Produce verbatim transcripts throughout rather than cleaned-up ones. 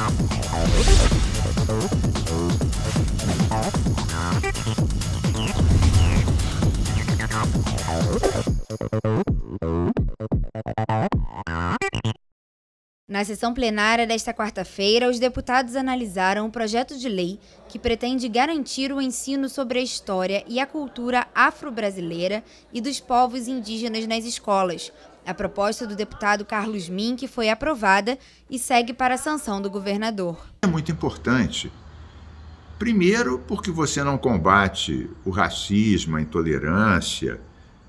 Na sessão plenária desta quarta-feira, os deputados analisaram o projeto de lei que pretende garantir o ensino sobre a história e a cultura afro-brasileira e dos povos indígenas nas escolas. A proposta do deputado Carlos Mink foi aprovada e segue para a sanção do governador. É muito importante. Primeiro, porque você não combate o racismo, a intolerância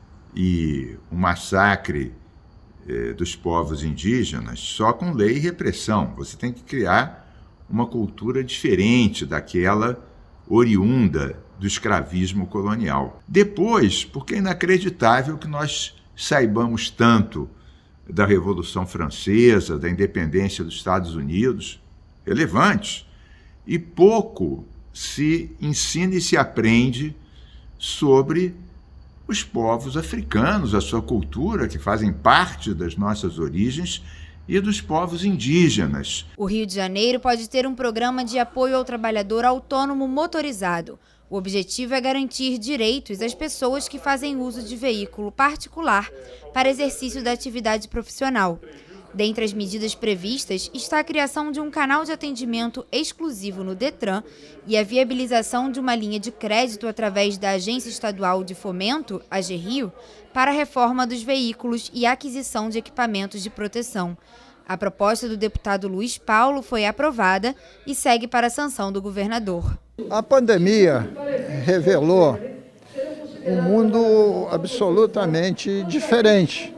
e o massacre dos povos indígenas só com lei e repressão. Você tem que criar uma cultura diferente daquela oriunda do escravismo colonial. Depois, porque é inacreditável que nós saibamos tanto da Revolução Francesa, da independência dos Estados Unidos, relevantes, e pouco se ensina e se aprende sobre os povos africanos, a sua cultura, que fazem parte das nossas origens, e dos povos indígenas. O Rio de Janeiro pode ter um programa de apoio ao trabalhador autônomo motorizado. O objetivo é garantir direitos às pessoas que fazem uso de veículo particular para exercício da atividade profissional. Dentre as medidas previstas está a criação de um canal de atendimento exclusivo no Detran e a viabilização de uma linha de crédito através da Agência Estadual de Fomento, a AGRIO, para a reforma dos veículos e aquisição de equipamentos de proteção. A proposta do deputado Luiz Paulo foi aprovada e segue para a sanção do governador. A pandemia revelou um mundo absolutamente diferente,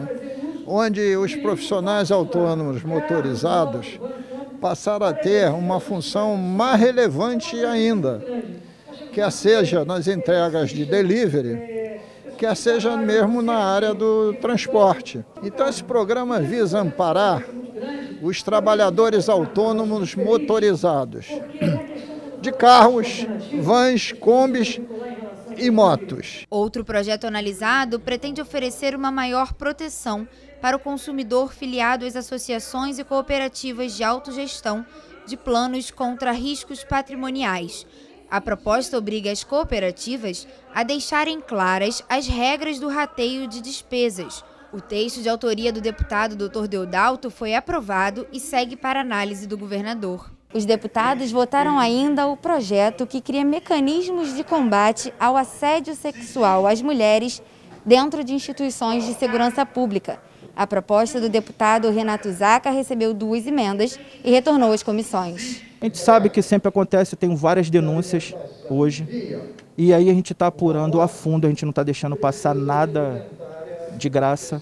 onde os profissionais autônomos motorizados passaram a ter uma função mais relevante ainda, quer seja nas entregas de delivery, quer seja mesmo na área do transporte. Então esse programa visa amparar os trabalhadores autônomos motorizados, de carros, vans, combis e motos. Outro projeto analisado pretende oferecer uma maior proteção para o consumidor filiado às associações e cooperativas de autogestão de planos contra riscos patrimoniais. A proposta obriga as cooperativas a deixarem claras as regras do rateio de despesas. O texto de autoria do deputado doutor Deodalto foi aprovado e segue para análise do governador. Os deputados votaram ainda o projeto que cria mecanismos de combate ao assédio sexual às mulheres dentro de instituições de segurança pública. A proposta do deputado Renato Zaca recebeu duas emendas e retornou às comissões. A gente sabe que sempre acontece, eu tenho várias denúncias hoje, e aí a gente está apurando a fundo, a gente não está deixando passar nada de graça.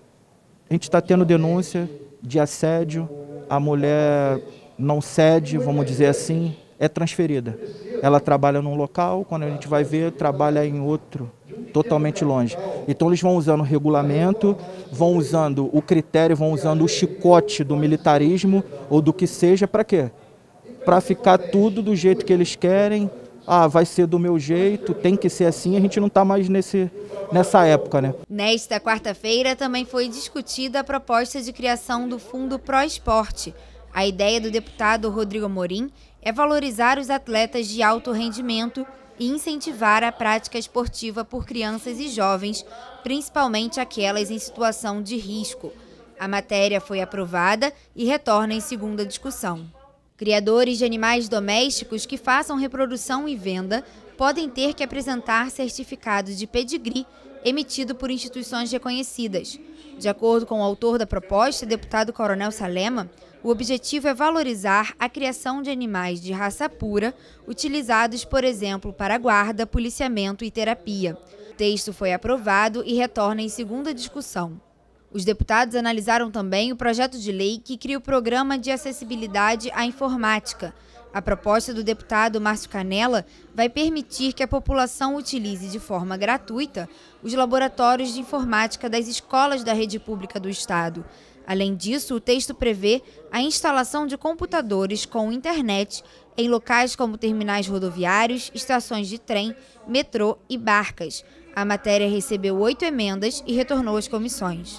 A gente está tendo denúncia de assédio, a mulher não cede, vamos dizer assim, é transferida. Ela trabalha num local, quando a gente vai ver, trabalha em outro, totalmente longe. Então eles vão usando o regulamento, vão usando o critério, vão usando o chicote do militarismo ou do que seja, para quê? Para ficar tudo do jeito que eles querem. Ah, vai ser do meu jeito, tem que ser assim, a gente não está mais nesse, nessa época, né? Nesta quarta-feira também foi discutida a proposta de criação do Fundo Pro Esporte. A ideia do deputado Rodrigo Amorim é valorizar os atletas de alto rendimento e incentivar a prática esportiva por crianças e jovens, principalmente aquelas em situação de risco. A matéria foi aprovada e retorna em segunda discussão. Criadores de animais domésticos que façam reprodução e venda podem ter que apresentar certificado de pedigree emitido por instituições reconhecidas. De acordo com o autor da proposta, deputado Coronel Salema, o objetivo é valorizar a criação de animais de raça pura, utilizados, por exemplo, para guarda, policiamento e terapia. O texto foi aprovado e retorna em segunda discussão. Os deputados analisaram também o projeto de lei que cria o Programa de Acessibilidade à Informática. A proposta do deputado Márcio Canella vai permitir que a população utilize de forma gratuita os laboratórios de informática das escolas da rede pública do Estado. Além disso, o texto prevê a instalação de computadores com internet em locais como terminais rodoviários, estações de trem, metrô e barcas. A matéria recebeu oito emendas e retornou às comissões.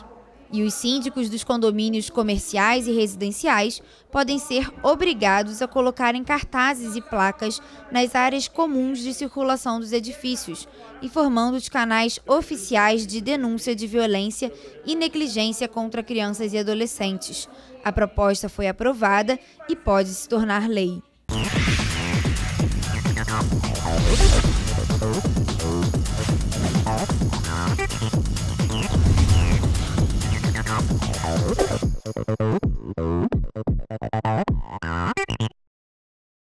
E os síndicos dos condomínios comerciais e residenciais podem ser obrigados a colocarem cartazes e placas nas áreas comuns de circulação dos edifícios, informando os canais oficiais de denúncia de violência e negligência contra crianças e adolescentes. A proposta foi aprovada e pode se tornar lei. Oh,